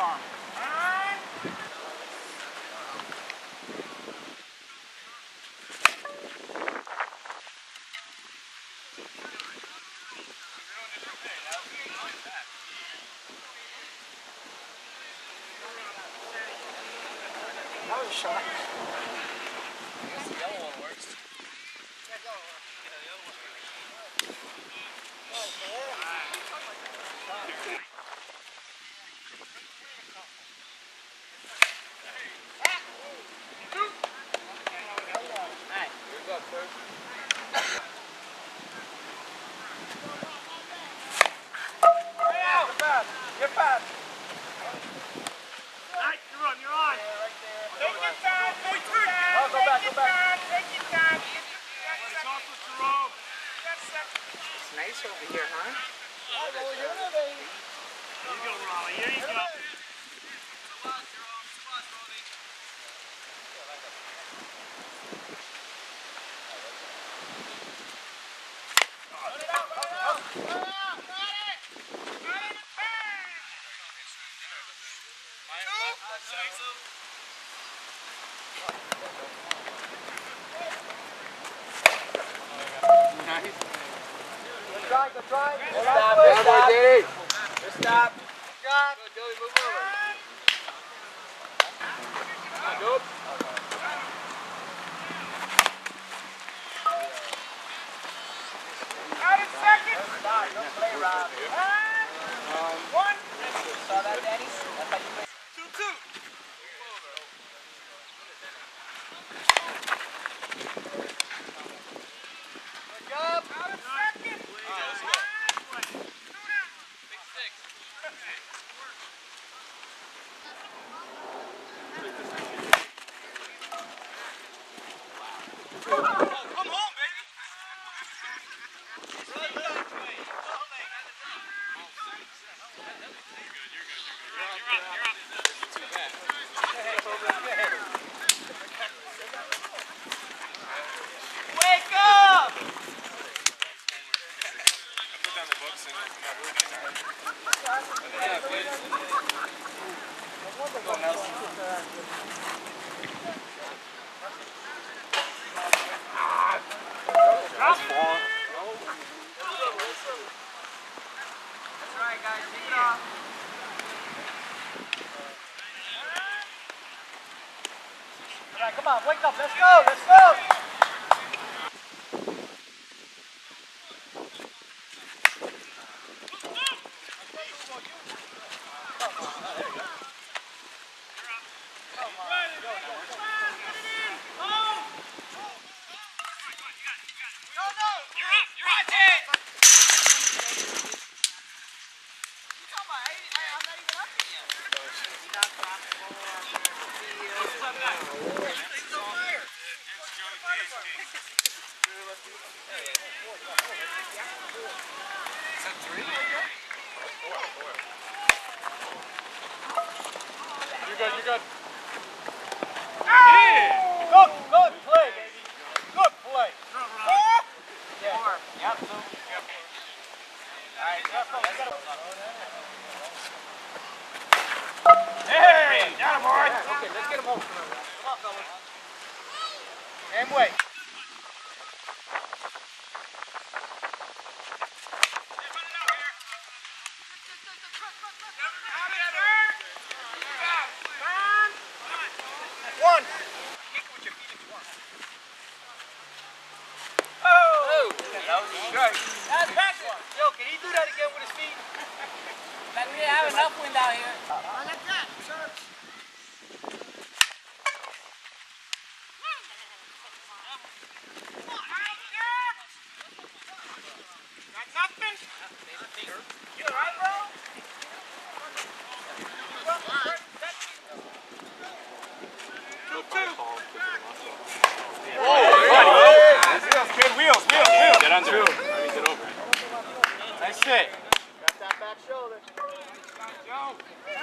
forearm. That was a shot. I guess the yellow one works. Yeah, the other one. Get back. Alright, you're on, you're on. Take your time. Go back. Take your time. It's off with Jerome. It's nice over here, huh? There you go, Raleigh. Here you go. Go try. Stop. Stop. Good, Joey, move over. Nope. Out in second. Stop. Don't play, Rob. One. Saw that, Danny? That's how you play. 2-2. Good job. Out in second. Wake up! That's right, guys. Take it off. All right, come on. Wake up. Let's go. Let's go. You're good. Good play, baby. Good play. Yeah. Yep. All right, Hey, down, boy. okay, let's get him home. Come on, fellas. And wait. One. Kick it with your feet if you want. Oh! That was a strike. That's Patrick. Yo, can he do that again with his feet? But we have enough wind out here. I like that. Serves. Got nothing? You alright, bro? Wheels. Get under it. Let me get over it. Nice hit. Got that back shoulder. Joe.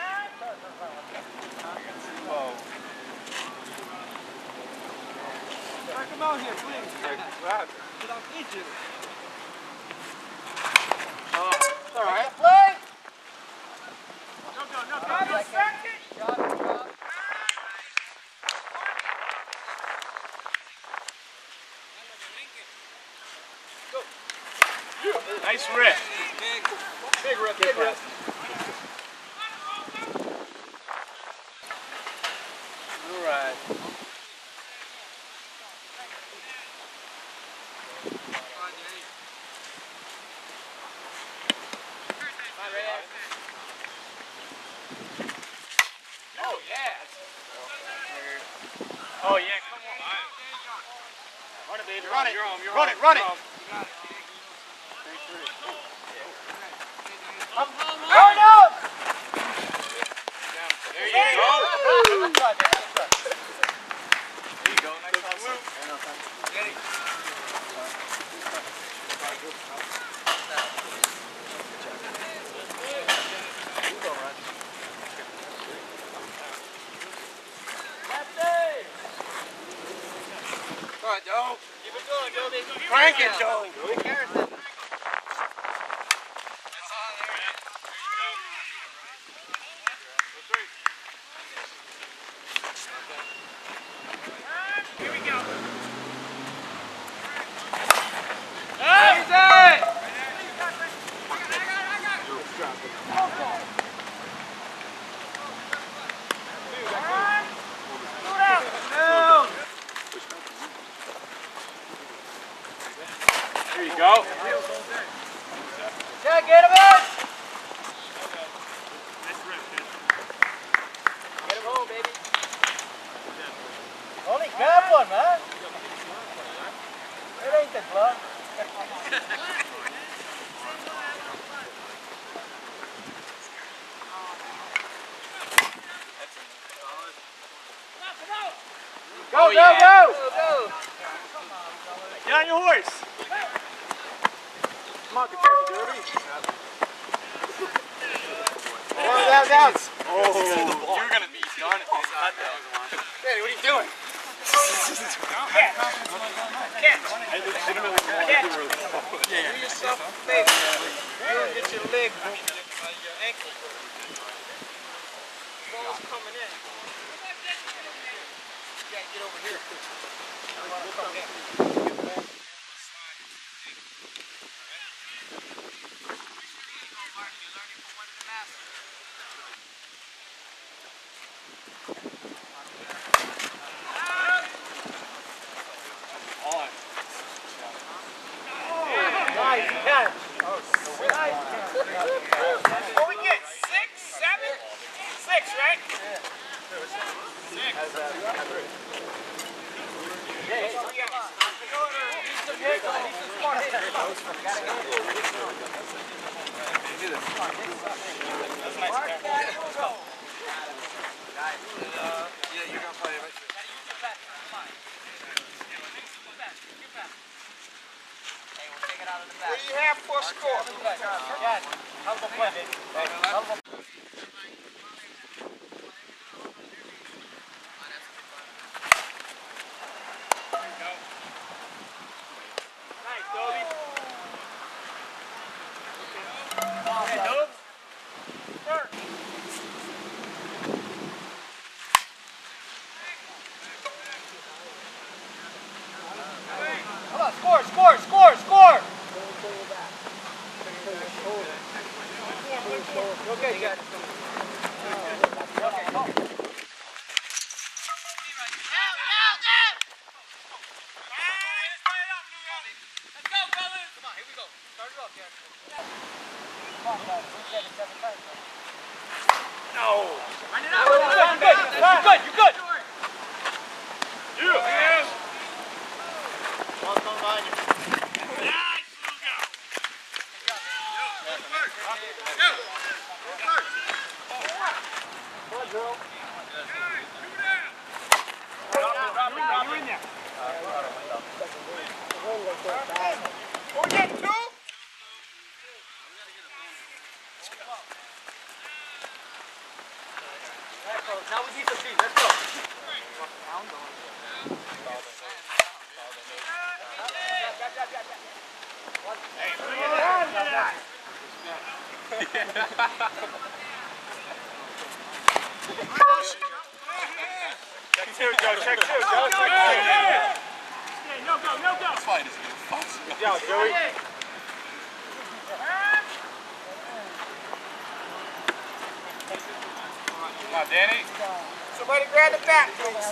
Come out here, please. Get off Egypt. It's alright. Play. No. Nice rip. Big rip, big rip. All right. Oh, yeah. Oh, yeah, come on. Run it, baby. Run it. Run it, run it. Turn up! There you go. Let's try, man. Let's try. There you go. Nice hustle. Get it. All right, Joe. Keep it going, Joby. Crank it, Joe. Joey Harrison. Here we go. Easy! There you go. Yeah, get him in! Get him home, baby. Only grab one, man. It ain't the glove. Go, Oh, go, yeah. go! Go, Get on your horse. Come on, Kentucky Derby. Down. Oh, you're going to be done if it's not that. Danny, what are you doing? Do yourself a favor. You get your leg broken, your ankle broken. Ball's coming in. You gotta get over here. Nice catch. Nice catch. What we get? 6, 7? 6, right? What do you have for a score? Yeah, humble play, baby. Humble. Nice, Dobie. Yeah, Dobe. Come on, score, score, score, score! Okay, good. Okay, go. No. You're good, you're good. Yeah. Ball's coming behind you. Come on, girl. You're in there. We're getting two. Now we need some speed. Let's go. Check two, Joe. Check two, Joe. No go. Yo, Joey. Come on, Danny. Somebody grab the bat, please.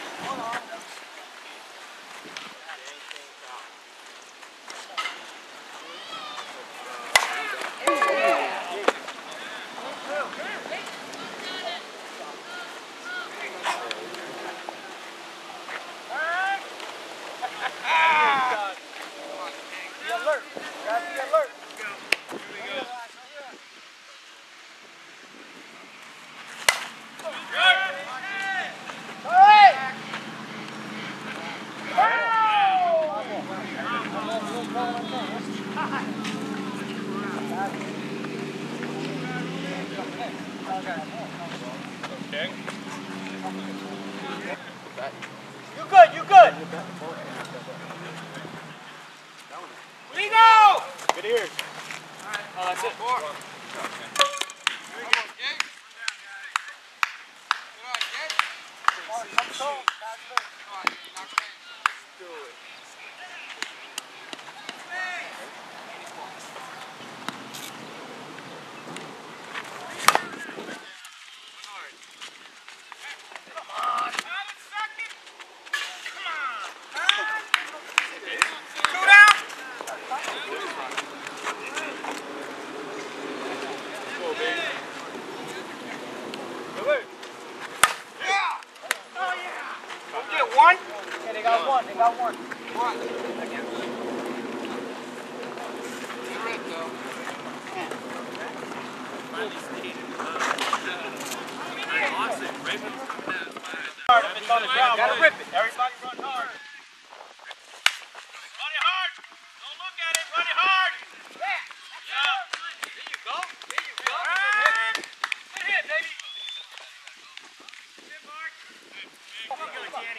Be alert. Gotta be alert. Okay. You good, you good. We go! Good ears. Oh, that's it. Four. One? Yeah, they got one. They got one. One. It's on the ground. Gotta rip it. Everybody run hard. Run it hard. Don't look at it. Run it hard. Yeah. There you go. There you go. Good hit, baby. Good, Mark. Good, Danny.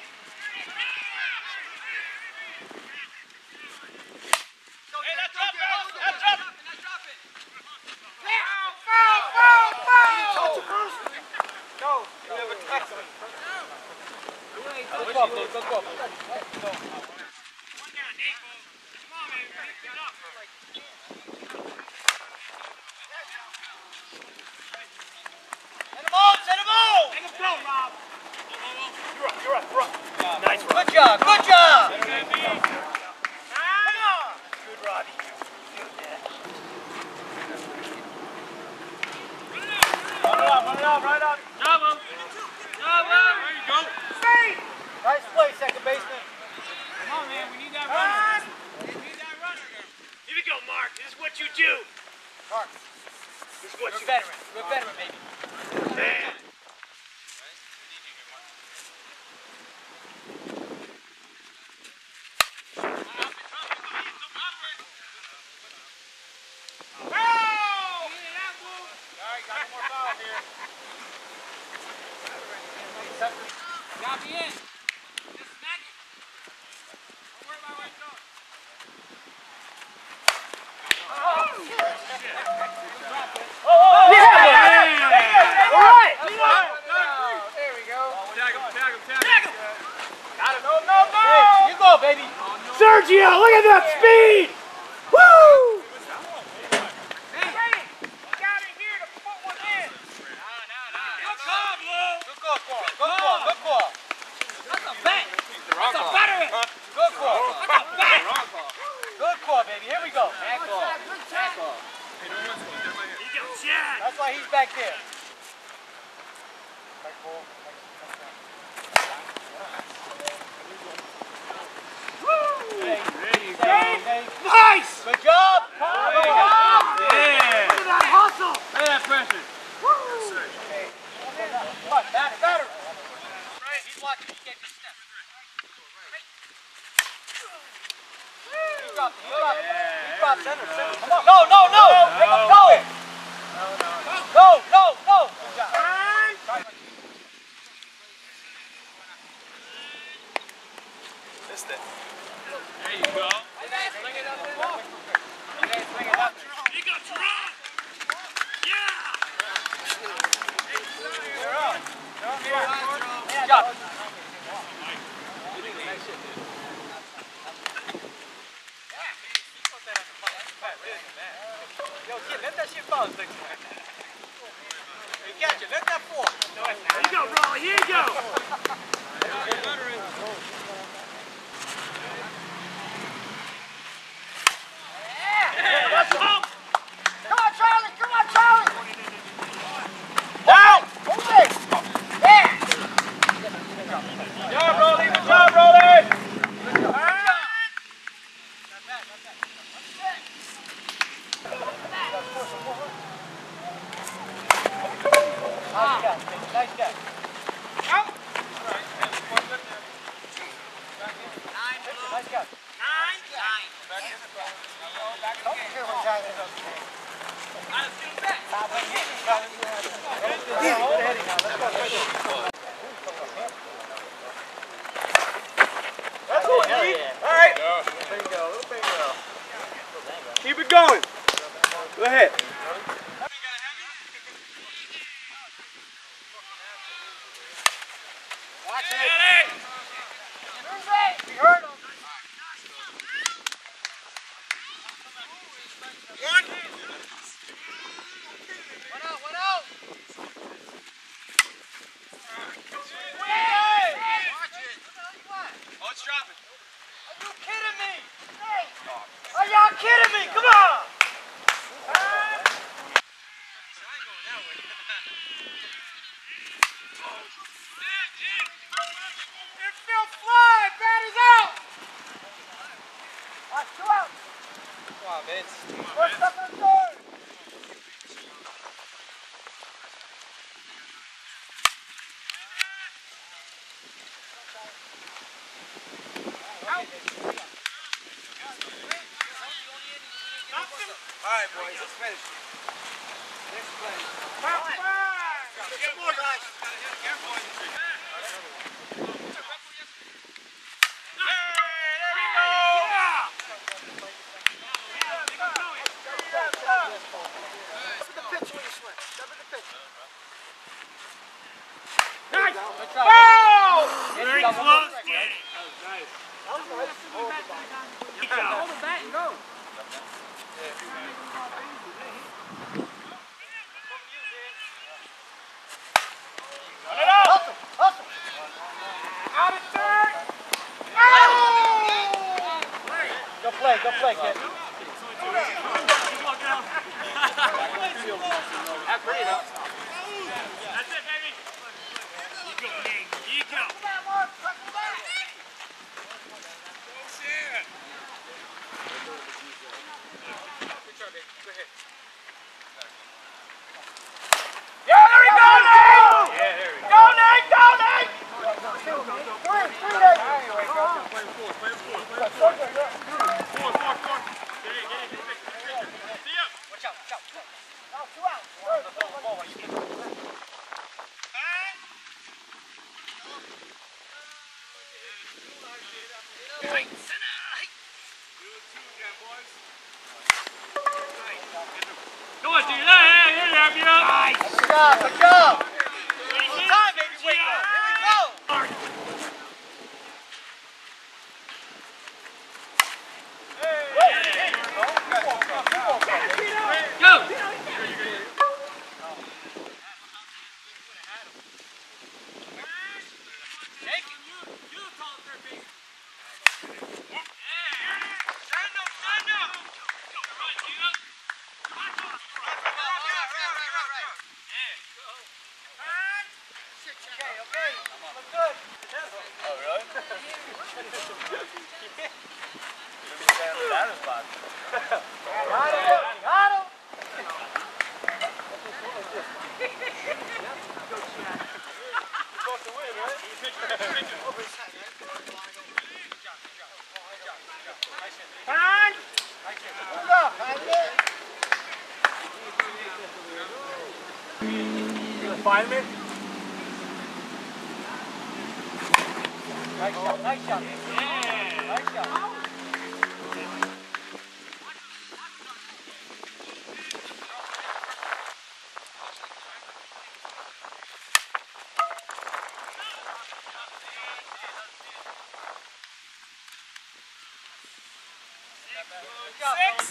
Hey, let's drop it. Let's drop it. Foul! No, you never touched me. Good go, Blue. Good go. One down, Nate. Come on, man. Pick it up. Send him on, send him on! Let him go, Rob. You're up. Nice, good job, good job! Come on. Good, Robbie. Run it out, right out. Job him. Job him. There you go. Nice play, second baseman. Come on, man. We need that runner. We need that runner. Here we go, Mark. This is what you do. Mark, This is what you're you a veteran. You're a veteran, baby. Man. Got me in. Just smack it. Don't worry about where it's going. There we go. Tag him. Got it. No. Hey, you go, baby. Sergio, look at that speed! Woo! Good call, Blue. Good call for him. Good call. Good call. That's a bat. Wrong That's a call. veteran. Good call. That's a bat. Wrong call. Good call, baby. Here we go. Back call. Back call. He got jacked. That's why he's back there. Back ball. There you go. Nice! Good job. There you go. Yeah. Look at that hustle! Look at that pressure. Come on, batter. Right, he's watching. He can't be stepped. He dropped center. Come on. No. Make him go. No. Good job. Missed it. There you go. He got drunk. Yeah. Good job. Yo, kid, let that shit fall. You catch it. Let that fall. here you go. Come on, Charlie! Come on, Charlie! Down! Hold it! Yeah! Good job, Rolly! Good job, Rolly! Nice catch. Out! Nice catch. 9. Don't care what time it is. That's it, all right. Bingo, bingo. Keep it going. Go ahead. Watch it. We heard him. One out. Oh, it's dropping. Are you kidding me? Hey! Are y'all kidding me? Come on! It fell fly. Bat is out. Alright, 2 out. Come on, Vince. First up and third. All right, boys, let's finish. Next play. Come on, guys. Very close, Danny. Hold the bat and go. Hustle, hustle. Out of third. Go play, kid. That's pretty enough. That's it, baby. You go, Nate. You go. Come on, Mark. Come back. Yeah, there we go, Nate. Yeah, there we go. Go, Nate. Go, Nate. Three, Nate. Watch out. No, 2 out. Come on, dude. Hey, here you have you. Nice. Good job. Time, baby. Wake up. Here we go. Go. Okay. Look good. Oh, really? Got him. Supposed to win, right? Time. Good up. You gonna find me? Nice shot. Nice shot. Yeah. Nice shot. Six.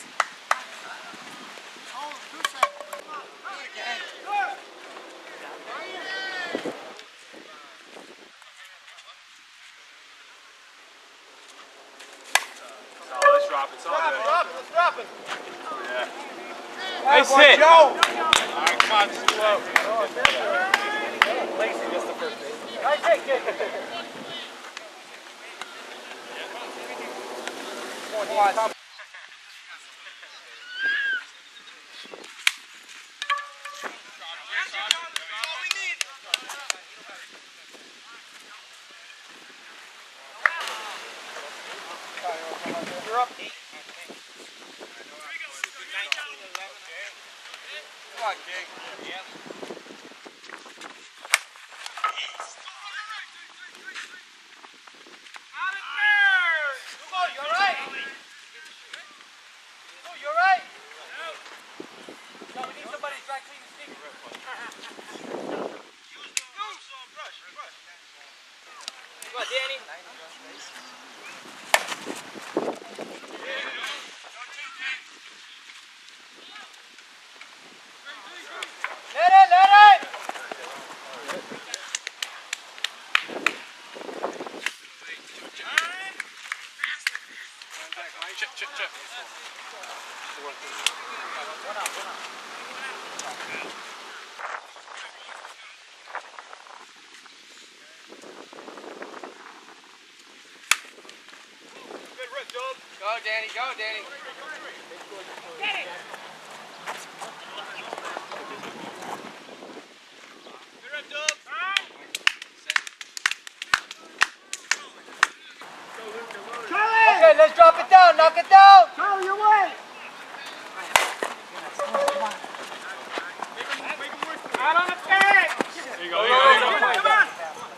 Let's drop it. Nice hit. Joe. Alright, come on, slow. Lacey gets the first base. Nice hit, kid. Come on. You're up 8. Come on, King. Yeah. You're right. You're right. No, we need somebody to try to clean the sneakers. Come on, Danny. Let it! Chip. One out. Good rip, Job. Go, Danny. Get it. Good rip, Job. Okay, let's drop it down. Knock it down. Charlie, your way. Out on the tag. There you go. Come on.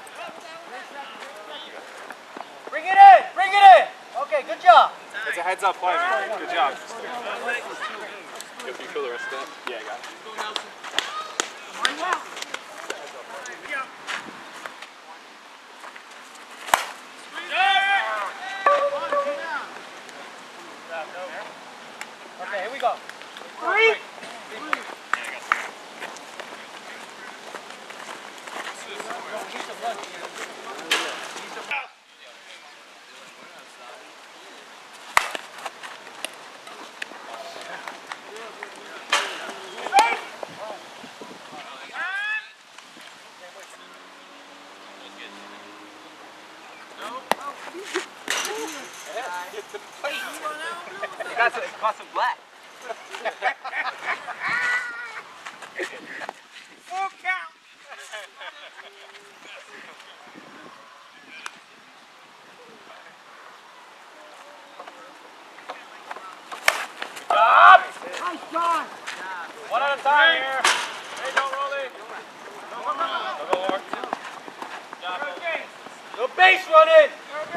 Bring it in. Okay, good job. It's a heads-up play, man. Good job. You feel the rest of that? Yeah, I got it. Okay, here we go. 3. It's got some black. Full count. Stop! Nice shot. One at a time here. Hey, don't roll it. Go more. No base running.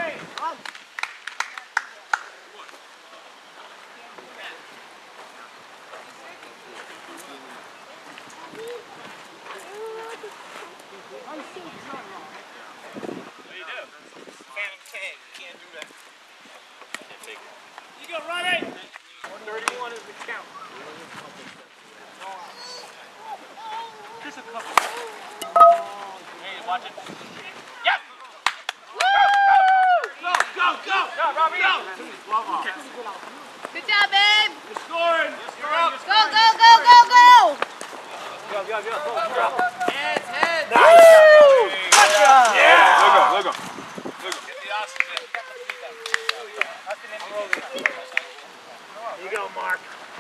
You go run it. 31 is the count. Just a couple. Hey, watch it. Yep! Go! Go, Robbie! Go! Good job, babe. You're scoring! You're up! Go. Go! Heads. Nice! Good job! Yeah! Look go. Get the oxygen. Here you go, Mark.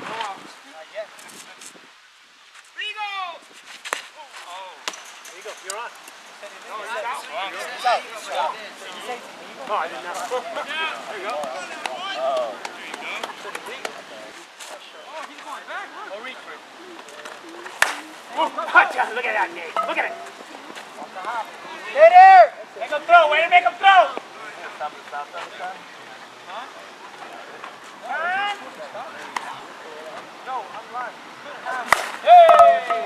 There you go. You're on. He's out. Oh, I didn't know. There you go. Oh. He's going back. No reach for it. Look at that, Nate. Look at it. Stay there! Make him throw. Way to make him throw. Stop. Huh? No, I'm live. Hey!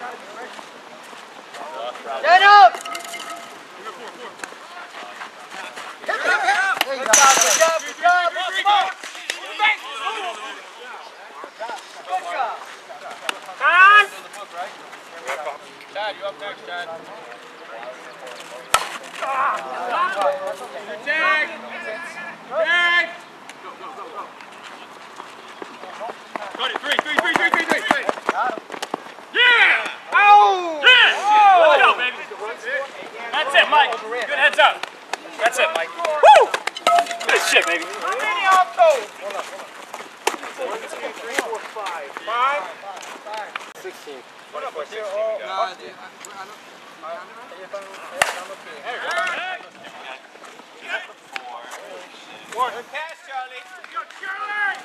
Stand up! There you go. Good job. Come on. Good job. On. Chad, you up next, Chad. Tag. Got it. Three. Got him. Yeah! Oh! Yeah! Let's go, baby. That's it, Mike. Good heads up. That's it, Mike. Woo! Good shit, baby. How many off those? Hold on. 1, 2, 3, 4, 5. 5? 16. What up, what's your One. Good pass, Charlie. Go, Charlie!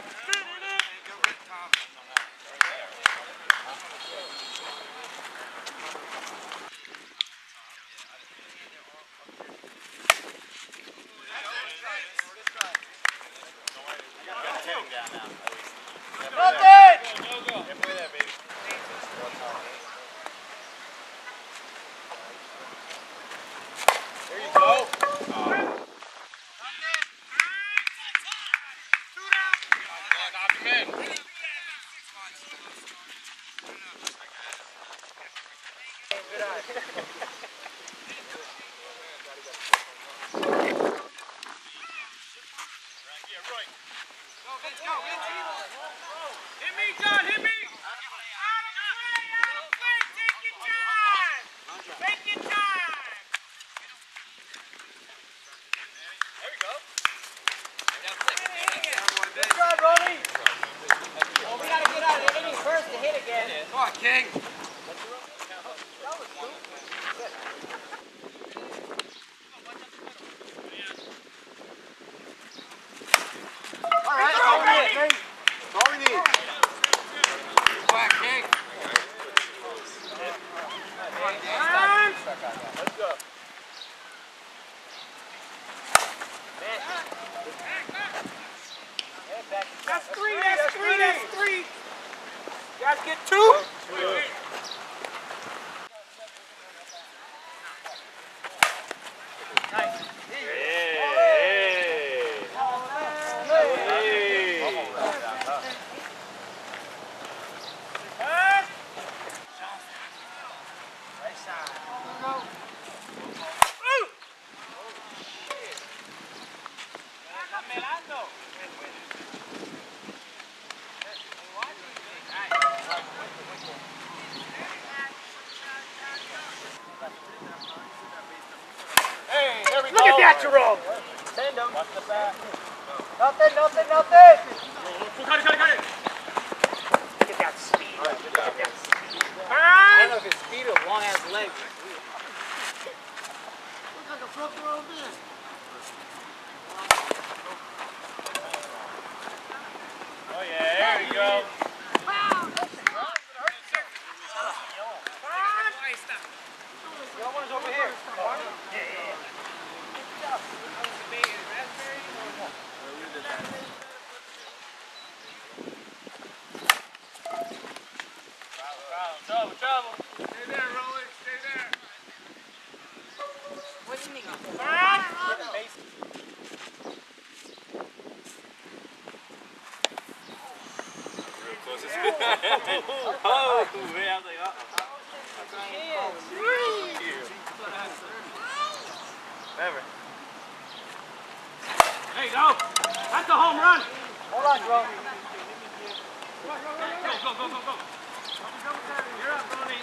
Hit me, John, hit me! Out of play! Take your time! Take your time! There we go. Good job, Ronnie. Well, we got to get out of the inning first to hit again. Come on, King. All right, that's all we need. That's all we need. Come on, King. Let's go. That's three. You guys get 2? Hey, there we go. Look at that, Jerome! Send him. Watch the back. Nothing. Cut it. Look at that speed. All right, good job. I don't know if it's speed or long-ass legs. Looks like a front row man. Oh, yeah, there we go. The other one's over here. Trouble. Stay there, Rolly. Stay there. What's the name? Oh, man, I was like, Whatever. There you go. That's a home run. Hold on, Jerome. Go. You're up, Tony.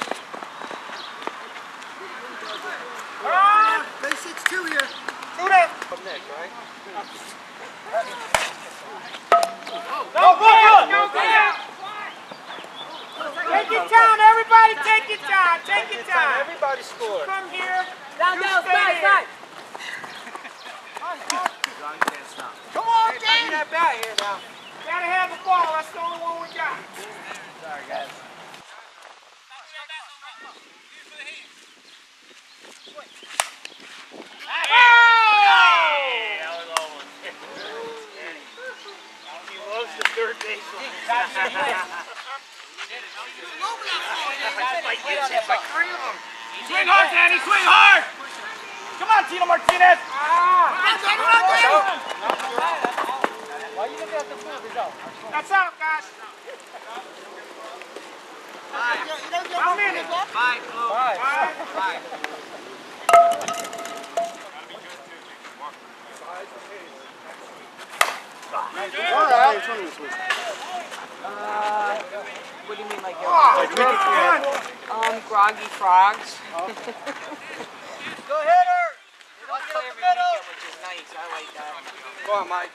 Base 6-2 here. Shoot it. Up next, right? Go. Take your time, everybody. Take your time. Everybody scored. Come here. Down, You down, stay there. side. Come on, Give me that bat here now. Gotta have the ball. That's the only one we got. Sorry, guys. He loves the third baseline. Swing hard, Danny. Swing hard. Come on, Tino Martinez. Why you looking at the field? It's out. That's out, guys. How many? 5, Blue. 5. All right. Groggy frogs. Go hitter! Don't play every weekend, which is nice. I like that. Go on, Mike.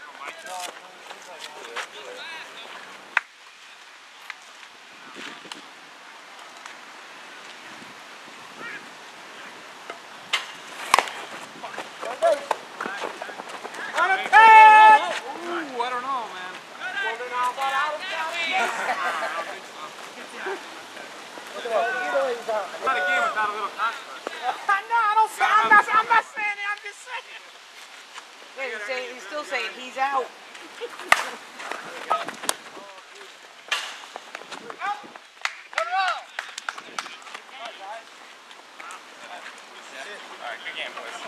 On a pad! Ooh, I don't know, man. Not a game without a little controversy. No, I'm not saying it, I'm just saying. Yeah, he's still saying he's out. Alright, good game, boys.